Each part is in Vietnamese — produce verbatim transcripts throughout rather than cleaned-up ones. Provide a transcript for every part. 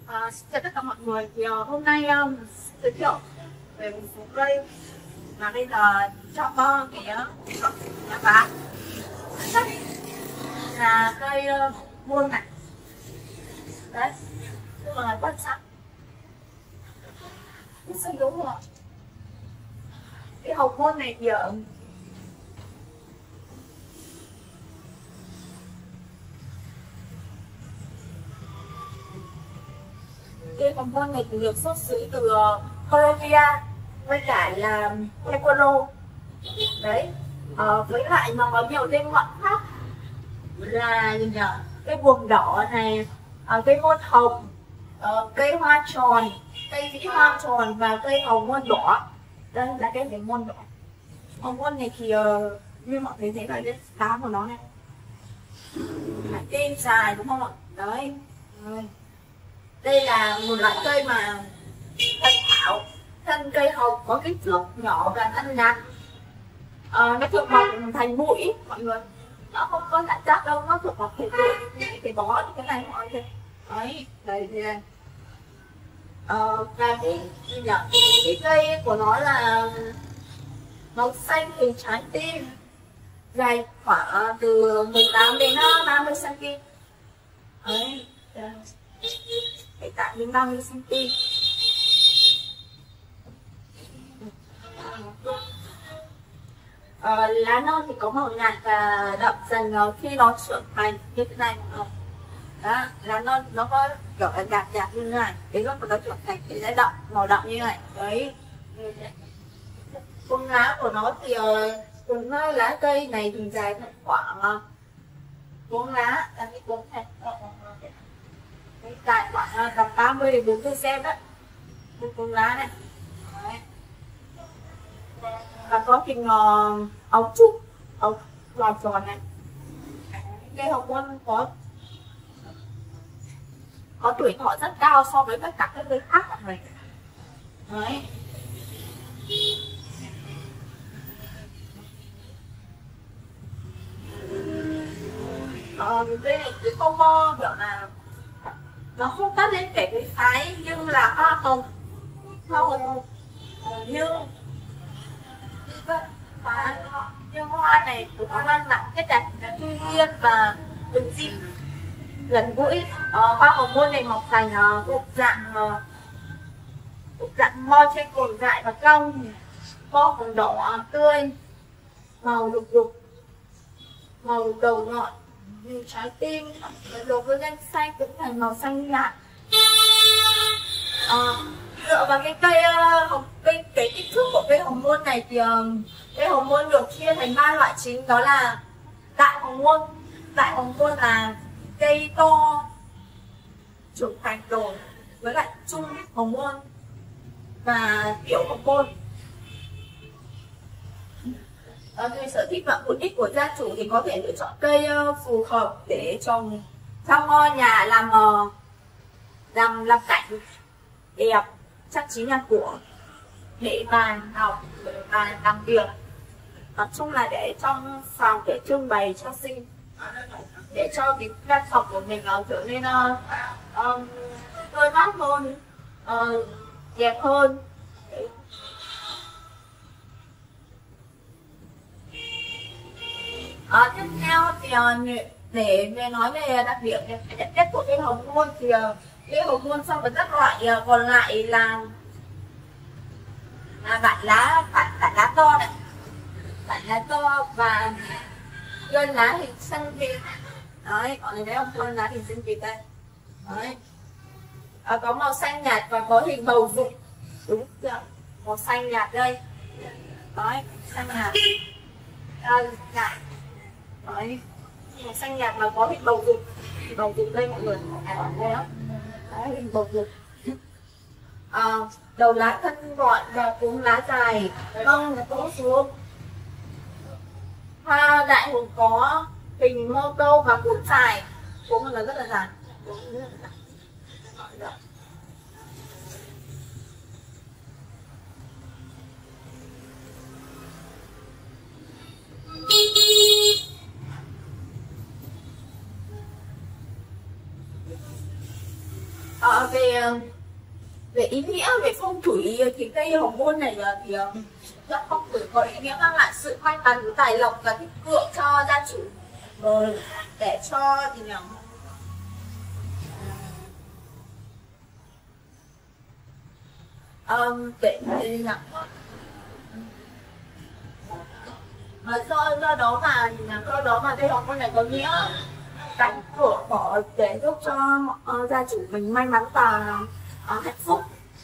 À, xin chào tất cả mọi người. Thì uh, hôm nay um, giới thiệu về một số cây mà bây giờ trong uh, cái uh, nhà bán là cây uh, muôn này. Đấy, nhưng mà quan sát rất đúng rồi. Cái hồng muôn này thì ở cái hồng muôn này thì được xuất xứ từ Colombia với cả là Ecuador. Đấy, ờ, với lại nó có nhiều tên gọi khác là gì nhỉ? Cây buồm đỏ này, uh, cây muôn hồng, uh, cây hoa tròn, cây vĩ hoa tròn và cây hồng muôn đỏ. Đây là cây hồng muôn đỏ. Hồng muôn này thì uh, như mọi người thấy là cái lá của nó này, tên dài đúng không ạ? Đấy. Đây. Đây là một loại cây mà thân thảo, thân cây hồng có kích thước nhỏ và thân nhạt. À, nó thường mọc thành bụi mọi người, nó không có lại chắc đâu, nó thường mọc thành bụi cái bó như cái này mọi người. Đấy, đây thì này. Ờ, và cái gì nhỉ? Cái cây của nó là màu xanh hình trái tim, dài khoảng từ mười tám đến ba mươi xăng ti mét. Đấy, mười tám đến ba mươi xăng ti mét. Ờ, lá non thì có màu nhạt và đậm dần khi nó trưởng thành như thế này. Đó, lá non nó có kiểu là nhạt nhạt như thế này, đến lúc nó trưởng thành thì sẽ đậm, màu đậm như này. Đấy, cuống lá của nó thì cuống lá cây này thì dài khoảng cuống lá là cái cuống này dài khoảng tầm ba mươi đến bốn mươi cm đấy, cuống lá này. Đấy. Và có hình uh, ống trúc, ống tròn tròn này. Cây hồng muôn có có tuổi thọ rất cao so với tất cả các cây khác mọi người. Đấy. Ờ, đây là cái con bo kiểu là nó không tắt lên kể cái phái nhưng là hoa hồng, hoa hồng như và như hoa này của nó mang nặng cái đẹp tuy nhiên và bình dị gần gũi. Ờ, hoa hồng muôn này mọc thành uh, cục dạng uh, cục dạng mo trên cồn dại và cong, bo hồng đỏ uh, tươi, màu lục lục, màu đầu ngọn như trái tim, đối với gen xanh cũng thành màu xanh nhạt. Ờ, dựa vào cái cây hồng uh, cây cái kích thước của cây hồng muôn này thì uh, cây hồng muôn được chia thành ba loại chính, đó là đại hồng muôn. Đại hồng muôn là cây to trưởng thành rồi, với lại trung hồng muôn và tiểu hồng muôn. Ờ, người sở thích và mục đích của gia chủ thì có thể lựa chọn cây uh, phù hợp để trồng trong ngôi nhà, làm uh, làm làm cảnh đẹp, trang trí nhà cửa, để bàn học, để bàn làm việc, nói chung là để trong phòng để trưng bày cho sinh, để cho cái căn phòng của mình uh, trở nên uh, um, tươi mát hơn, uh, đẹp hơn. À, tiếp theo thì uh, để về nói về đặc điểm nhận xét của cây hồng muôn thì uh, cây hồng muôn so với các loại uh, còn lại là là bản lá bản, bản lá to này, bản lá to và gân lá hình xanh vịt. Đấy, mọi người thấy không, gân lá hình xanh vịt đây. Đấy, à, có màu xanh nhạt và có hình bầu dục, đúng chưa, màu xanh nhạt đây. Đấy, xanh nhạt, à, nhạt. Đấy, màu xanh nhạt mà có hình bầu dục, bầu dục đây mọi người, thấy không? Đấy, hình bầu dục. À, đầu lá thân gọn và cuống lá dài, cong là cỗ xuống. Hoa đại hồng có hình mô câu và cuống dài, cuống là rất là dài, cuống rất là dài. Ờ, về về ý nghĩa, về phong thủy thì cây hồng môn này thì rất phong thủy có ý nghĩa mang lại sự may mắn, tài lộc và thịnh vượng cho gia chủ, rồi để cho gì nhỉ, um, để gì nhỉ, mà do do đó mà do đó mà cây hồng môn này có nghĩa cánh cửa mở để giúp cho uh, gia chủ mình may mắn và uh, hạnh phúc.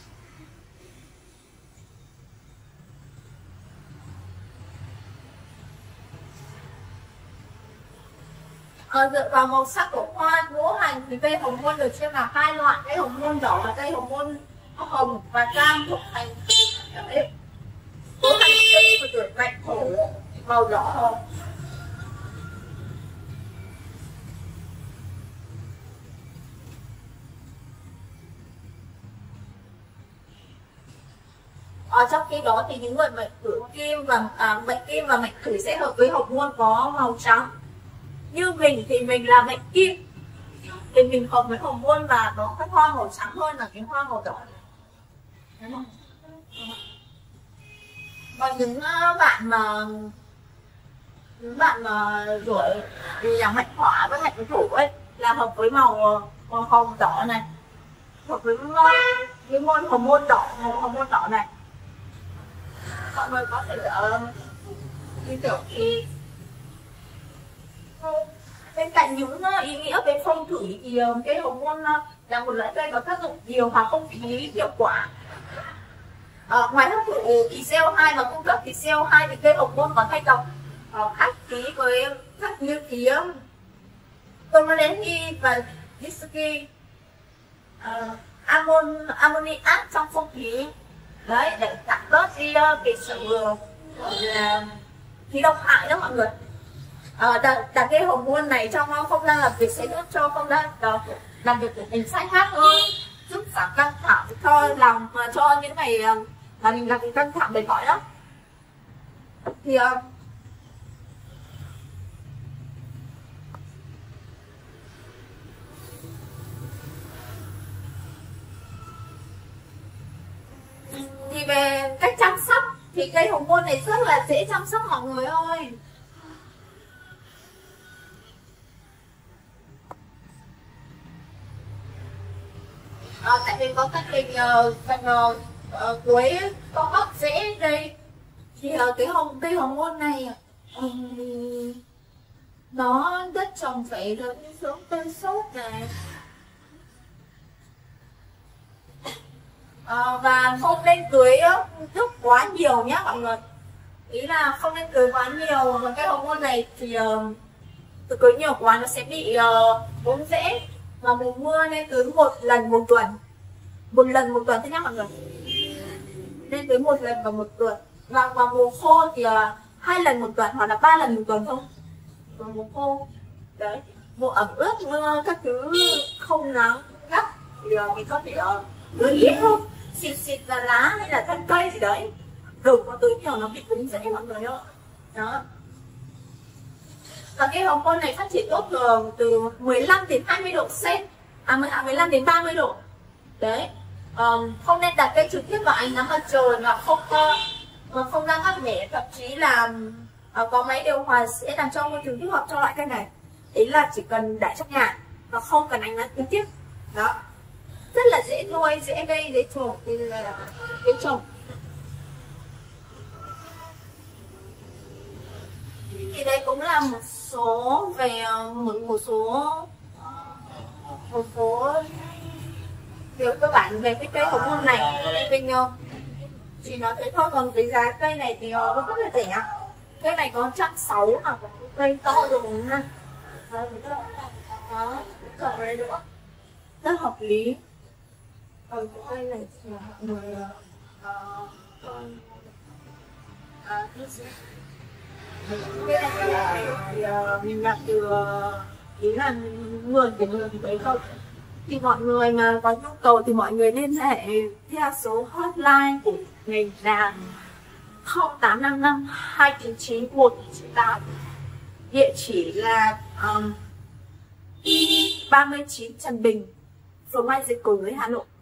Uh, dựa vào màu sắc của hoa ngũ hành thì cây hồng môn được chia làm hai loại, cây hồng môn đỏ và cây hồng môn hồng và cam thuộc thành ngũ hành cây của tuổi Bạch Hổ màu đỏ hơn. Ở trong khi đó thì những người mệnh tuổi kim và à, mệnh kim và mệnh thủy sẽ hợp với hồng môn có màu trắng. Như mình thì mình là mệnh kim thì mình hợp với hồng môn và nó cái hoa màu trắng hơn là cái hoa màu đỏ. Còn những bạn mà những bạn mà tuổi là mệnh hỏa với mệnh thổ ấy là hợp với màu, màu hồng đỏ này, hợp với cái môn hồng môn đỏ, hồng môn đỏ này. Mọi người có thể ở như kiểu thì bên cạnh những ý nghĩa về phong thủy thì cái hồng môn là một loại cây có tác dụng nhiều hòa không khí hiệu quả. À, ngoài hấp thụ khí xê o hai và cung cấp khí xê o hai thì cây hồng môn còn thay độc ác khí với các như khí formaldehyde và disky uh, amon ammoniac trong không khí đấy để giảm bớt đi cái sự là khí độc hại đó mọi người. À, đặt, đặt cái hồng môn này trong không gian làm việc sẽ giúp cho không gian làm việc của mình sai khác hơn, giúp giảm căng thẳng cho làm cho những ngày là mình làm căng thẳng mệt mỏi đó. Thì uh, thì về cách chăm sóc thì cây hồng môn này rất là dễ chăm sóc mọi người ơi. À, tại vì có thân hình phần uh, uh, cuối con góc rễ đây thì uh, cái hồng cây hồng môn này um, nó đất trồng phải được dưỡng tơi sốt này. À, và không nên tưới nước quá nhiều nhé mọi người, ý là không nên tưới quá nhiều. Và cái hồng môn này thì uh, tưới nhiều quá nó sẽ bị uh, ốm rễ. Và mùa mưa nên tưới một lần một tuần, một lần một tuần thế nhé mọi người, nên tưới một lần vào một tuần. Và vào mùa khô thì uh, hai lần một tuần hoặc là ba lần một tuần thôi. Vào mùa khô đấy, mùa ẩm ướt mưa các thứ không nắng gắt thì uh, mình có thể uh, tưới ít thôi, xịt xịt là lá hay là thân cây gì đấy, đừng có tưới nhiều nó bị cứng rễ mọi người ơi. Đó. Và cái hồng môn này phát triển tốt thường từ mười lăm đến hai mươi độ C, à mười lăm đến ba mươi độ. Đấy. Um, không nên đặt cây trực tiếp vào ánh nắng mặt trời mà không mà không ra mát mẻ, thậm chí là uh, có máy điều hòa sẽ làm cho môi trường thích hợp cho loại cây này. Ý là chỉ cần để trong nhà và không cần ánh nắng trực tiếp. Đó. Rất là dễ nuôi, dễ gây, dễ trồng, dễ trồng. Thì đây cũng là một số về một, một số một số điều cơ bản về cái cây hồng môn này. Mình chỉ nói thế thôi, còn cái giá cây này thì nó rất là rẻ. Cây này có một trăm sáu mươi mà cây to rồi ha. Đó, còn đây nữa rất hợp lý. Còn cái cây này thì mọi người cái này thì uh, mình đặt từ uh, ý là nguồn của người thì đấy không, thì mọi người mà có nhu cầu thì mọi người liên hệ theo số hotline của mình là không tám năm năm hai chín chín một chín tám, địa chỉ là um, ba mươi chín Trần Bình, Phượng Mai sẽ cùng với Hà Nội